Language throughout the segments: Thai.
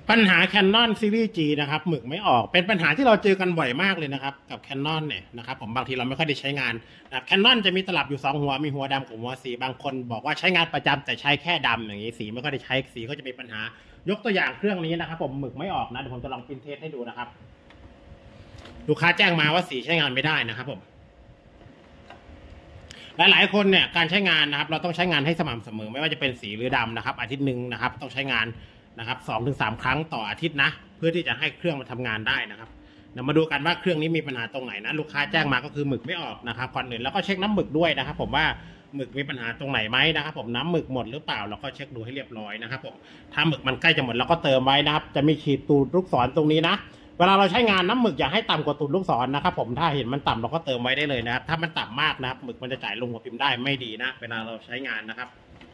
ปัญหา Canon Series G นะครับหมึกไม่ออกเป็นปัญหาที่เราเจอกันบ่อยมากเลยนะครับกับ Canon เนี่ยนะครับผมบางทีเราไม่ค่อยได้ใช้งานนะครับ Canon จะมีตลับอยู่2หัวมีหัวดำกับหัวสีบางคนบอกว่าใช้งานประจำแต่ใช้แค่ดำอย่างนี้สีไม่ค่อยได้ใช้สีก็จะมีปัญหายกตัวอย่างเครื่องนี้นะครับผมหมึกไม่ออกนะเดี๋ยวผมจะลองพิมพ์เทสให้ดูนะครับลูกค้าแจ้งมาว่าสีใช้งานไม่ได้นะครับผมหลายๆคนเนี่ยการใช้งานนะครับเราต้องใช้งานให้สม่ำเสมอไม่ว่าจะเป็นสีหรือดำนะครับอาทิตย์หนึ่งนะครับต้องใช้งานนะครับ2-3 ครั้งต่ออาทิตย์นะเพื่อที่จะให้เครื่องมันทำงานได้นะครับเดี๋ยวมาดูกันว่าเครื่องนี้มีปัญหาตรงไหนนะลูกค้าแจ้งมาก็คือหมึกไม่ออกนะครับก่อนอื่นแล้วก็เช็คน้ำหมึกด้วยนะครับผมว่าหมึกมีปัญหาตรงไหนไหมนะครับผมน้ำหมึกหมดหรือเปล่าเราก็เช็คดูให้เรียบร้อยนะครับผมถ้าหมึกมันใกล้จะหมดเราก็เติมไว้นะครับจะมีขีดตูดลูกศรตรงนี้นะเวลาเราใช้งานน้ำหมึกอย่าให้ต่ำกว่าตูดลูกศรนะครับผมถ้าเห็นมันต่ำเราก็เติมไว้ได้เลยนะครับถ้ามันต่ำมากนะครับหมึกมันจะจ่ายลงหัวพิมพ์ได้ไม่ดีนะเวลาเราใช้งานนะครับ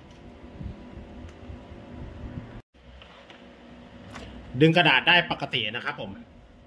ดึงกระดาษได้ปกตินะครับผม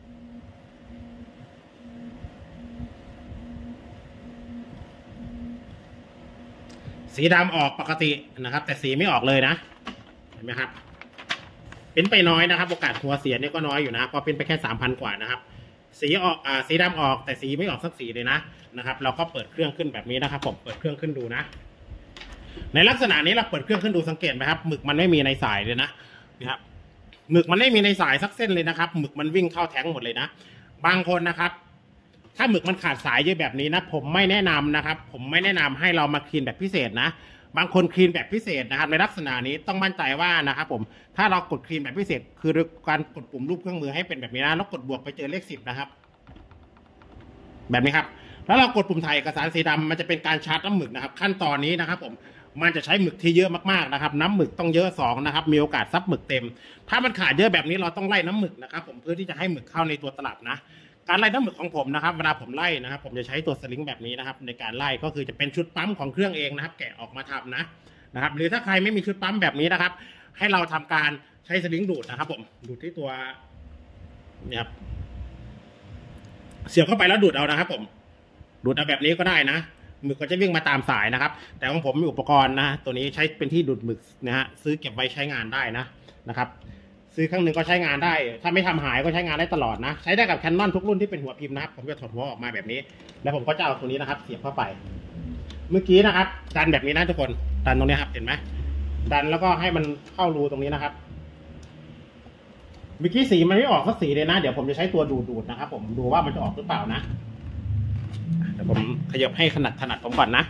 สีดำออกปกตินะครับแต่สีไม่ออกเลยนะเห็นไหมครับเป็นไปน้อยนะครับโอกาสหัวเสียนี่ก็น้อยอยู่นะเพราะเป็นไปแค่ 3,000 กว่านะครับสีออกสีดำออกแต่สีไม่ออกสักสีเลยนะครับเราก็เปิดเครื่องขึ้นแบบนี้นะครับผมเปิดเครื่องขึ้นดูนะในลักษณะนี้เราเปิดเครื่องขึ้นดูสังเกตไหมครับหมึกมันไม่มีในสายเลยนะครับหมึกมันไม่มีในสายสักเส้นเลยนะครับหมึกมันวิ่งเข้าแท้งหมดเลยนะบางคนนะครับถ้าหมึกมันขาดสายเยอะแบบนี้นะผมไม่แนะนำนะครับผมไม่แนะนำให้เรามาคลีนแบบพิเศษนะบางคนคลีนแบบพิเศษนะครับในลักษณะนี้ต้องมั่นใจว่านะครับผมถ้าเรากดคลีนแบบพิเศษคือการกดปุ่มรูปเครื่องมือให้เป็นแบบนี้นะแล้วกดบวกไปเจอเลข10นะครับแบบนี้ครับแล้วเรากดปุ่มถ่ายเอกสารสีดำมันจะเป็นการชาร์จน้ำหมึกนะครับขั้นตอนนี้นะครับผมมันจะใช้หมึกที่เยอะมากๆนะครับน้ำหมึกต้องเยอะ2นะครับมีโอกาสซับหมึกเต็มถ้ามันขาดเยอะแบบนี้เราต้องไล่น้ำหมึกนะครับผมเพื่อที่จะให้หมึกเข้าในตัวตลับนะการไล่น้ำหมึกของผมนะครับเวลาผมไล่นะครับผมจะใช้ตัวสลิงแบบนี้นะครับในการไล่ก็คือจะเป็นชุดปั๊มของเครื่องเองนะครับแกะออกมาทำนะครับหรือถ้าใครไม่มีชุดปั๊มแบบนี้นะครับให้เราทำการใช้สลิงดูดนะครับผมดูดที่ตัวเนี่ยครับเสียบเข้าไปแล้วดูดเอานะครับผมดูดเอาแบบนี้ก็ได้นะหมึกก็จะวิ่งมาตามสายนะครับแต่ของผมมีอุปกรณ์นะตัวนี้ใช้เป็นที่ดูดหมึกนะฮะซื้อเก็บไว้ใช้งานได้นะครับซื้อครั้งหนึ่งก็ใช้งานได้ถ้าไม่ทำหายก็ใช้งานได้ตลอดนะใช้ได้กับ Canon ทุกรุ่นที่เป็นหัวพิมพ์นะครับผมจะถอดหัวออกมาแบบนี้แล้วผมก็จะเอาตัวนี้นะครับเสียบเข้าไปเมื่อกี้นะครับดันแบบนี้นะทุกคนดันตรงนี้ครับเห็นไหมดันแล้วก็ให้มันเข้ารูตรงนี้นะครับเมื่อกี้สีมันไม่ออกสักสีเลยนะเดี๋ยวผมจะใช้ตัวดูดนะครับผมดูว่ามันจะออกหรือเปล่านะเดี๋ยวผมขยับให้ถนัดผมก่อนนะ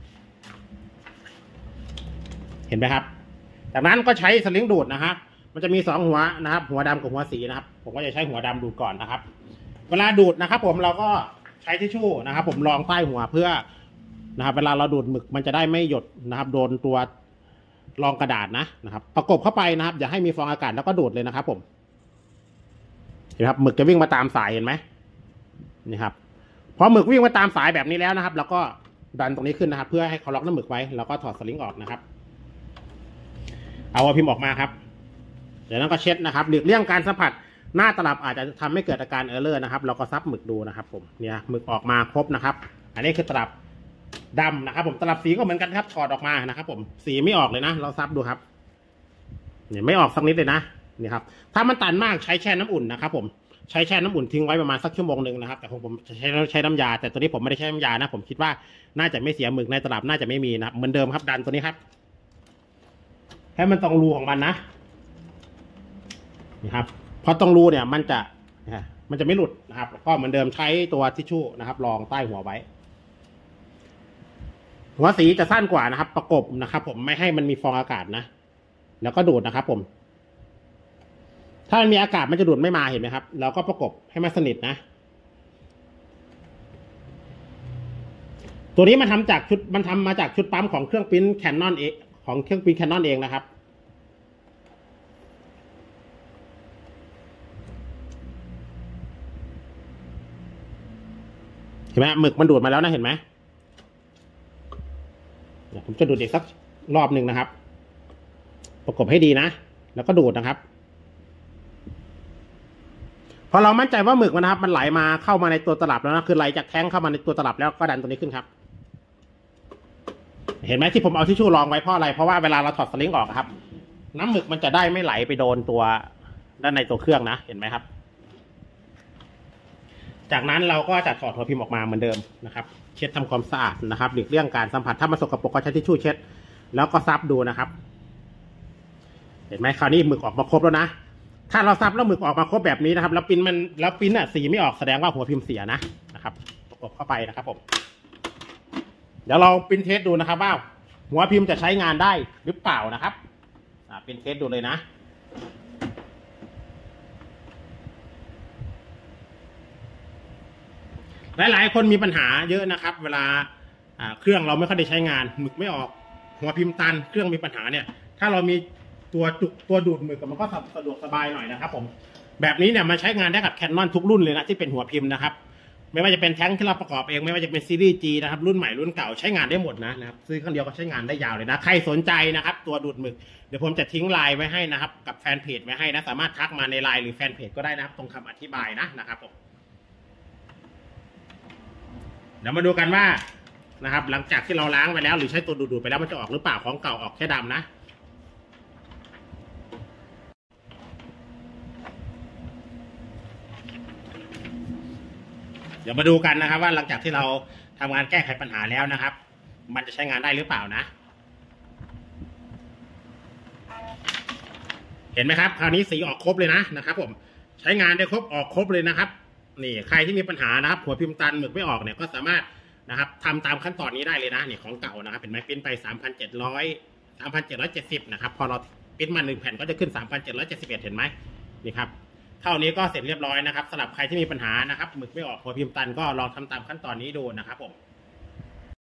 เห็นไหมครับจากนั้นก็ใช้สลิงดูดนะครับมันจะมี2หัวนะครับหัวดำกับหัวสีนะครับผมก็จะใช้หัวดำดูดก่อนนะครับเวลาดูดนะครับผมเราก็ใช้ทิชชู่นะครับผมรองใต้หัวเพื่อนะครับเวลาเราดูดหมึกมันจะได้ไม่หยดนะครับโดนตัวรองกระดาษนะครับประกบเข้าไปนะครับอย่าให้มีฟองอากาศแล้วก็ดูดเลยนะครับผมเห็นครับหมึกจะวิ่งมาตามสายเห็นไหมนี่ครับพอหมึกวิ่งมาตามสายแบบนี้แล้วนะครับแล้วก็ดันตรงนี้ขึ้นนะครับเพื่อให้เขาล็อกน้ำหมึกไว้แล้วก็ถอดสลิงออกนะครับเอาพิมพ์ออกมาครับเดี๋ยวนั้นก็เช็ดนะครับหลีกเลี่ยงการสัมผัสหน้าตลับอาจจะทำให้เกิดอาการเออร์เลอร์นะครับเราก็ซับหมึกดูนะครับผมเนี่ยหมึกออกมาครบนะครับอันนี้คือตลับดำนะครับผมตลับสีก็เหมือนกันครับถอดออกมานะครับผมสีไม่ออกเลยนะเราซับดูครับเนี่ยไม่ออกสักนิดเลยนะนี่ครับถ้ามันตันมากใช้แช่น้ำอุ่นนะครับผมใช้แช่น้ำอุ่นทิ้งไว้ประมาณสักชั่วโมงหนึ่งนะครับแต่ผมใช้น้ำยาแต่ตัวนี้ผมไม่ได้ใช้น้ำยานะผมคิดว่าน่าจะไม่เสียหมึกในตลับน่าจะไม่มีนะเหมือนเดิมครับดันตัวนี้ครับให้มันตรงรูของมันนะนี่ครับพอตรงรูเนี่ยมันจะไม่หลุดนะครับก็เหมือนเดิมใช้ตัวทิชชู่นะครับรองใต้หัวไว้หัวสีจะสั้นกว่านะครับประกบนะครับผมไม่ให้มันมีฟองอากาศนะแล้วก็ดูดนะครับผมถ้ามันมีอากาศมันจะดูดไม่มาเห็นไหมครับเราก็ประกบให้มันสนิทนะตัวนี้มันทำมาจากชุดปั๊มของเครื่องปริ้นแคนนอนเองของเครื่องปริ้นแคนนอนเองนะครับเห็นไหมหมึกมันดูดมาแล้วนะเห็นไหมผมจะดูดอีกสักรอบหนึ่งนะครับประกบให้ดีนะแล้วก็ดูดนะครับพอเรามั่นใจว่าหมึกมันนะครับมันไหลมาเข้ามาในตัวตลับแล้วนะคือไหลจากแท้งเข้ามาในตัวตลับแล้วก็ดันตัวนี้ขึ้นครับเห็นไหมที่ผมเอาทิชชู่รองไว้เพราะอะไรเพราะว่าเวลาเราถอดสลิงออกครับน้ำหมึกมันจะได้ไม่ไหลไปโดนตัวด้านในตัวเครื่องนะเห็นไหมครับจากนั้นเราก็จะถอดหัวพิมพ์ออกมาเหมือนเดิมนะครับเช็ดทำความสะอาดนะครับหลีกเลี่ยงการสัมผัสถ้ามันสกปรกก็ใช้ทิชชู่เช็ดแล้วก็ซับดูนะครับเห็นไหมคราวนี้หมึกออกมาครบแล้วนะถ้าเราซับแล้วหมึกออกมาครบแบบนี้นะครับแล้วปิ้นสีไม่ออกแสดงว่าหัวพิมพ์เสียนะครับประกบเข้าไปนะครับผมเดี๋ยวเราปิ้นเทสดูนะครับว่าหัวพิมพ์จะใช้งานได้หรือเปล่านะครับปิ้นเทสดูเลยนะหลายคนมีปัญหาเยอะนะครับเวลาเครื่องเราไม่ค่อยได้ใช้งานหมึกไม่ออกหัวพิมพ์ตันเครื่องมีปัญหาเนี่ยถ้าเรามีตัวดูดหมึกมันก็สะดวกสบายหน่อยนะครับผมแบบนี้เนี่ยมันใช้งานได้กับแคนนอนทุกรุ่นเลยนะที่เป็นหัวพิมพ์นะครับไม่ว่าจะเป็นแท้งที่เราประกอบเองไม่ว่าจะเป็นซีรีส์ G นะครับรุ่นใหม่รุ่นเก่าใช้งานได้หมดนะครับซื้อครั้งเดียวก็ใช้งานได้ยาวเลยนะใครสนใจนะครับตัวดูดหมึกเดี๋ยวผมจะทิ้งไลน์ไว้ให้นะครับกับแฟนเพจไว้ให้นะสามารถทักมาในไลน์หรือแฟนเพจก็ได้นะครับตรงคำอธิบายนะครับผมเดี๋ยวมาดูกันว่านะครับหลังจากที่เราล้างไปแล้วหรือใช้ตัวดูดไปแล้วมันจะออกหรือเปล่าของเก่าออกแค่ดำนะเดี๋ยวมาดูกันนะครับว่าหลังจากที่เราทำงานแก้ไขปัญหาแล้วนะครับมันจะใช้งานได้หรือเปล่านะเห็นไหมครับคราวนี้สีออกครบเลยนะครับผมใช้งานได้ครบออกครบเลยนะครับนี่ใครที่มีปัญหานะครับหัวพิมพ์ตันหมึกไม่ออกเนี่ยก็สามารถนะครับทำตามขั้นตอนนี้ได้เลยนะนี่ของเก่านะครับเห็นไหมปิ้นไป3,770นะครับพอเราปิ้นมา1แผ่นก็จะขึ้น3,771เห็นไหมนี่ครับเท่านี้ก็เสร็จเรียบร้อยนะครับสำหรับใครที่มีปัญหานะครับหมึกไม่ออกหัวพิมพ์ตันก็ลองทำตามขั้นตอนนี้ดูนะครับผม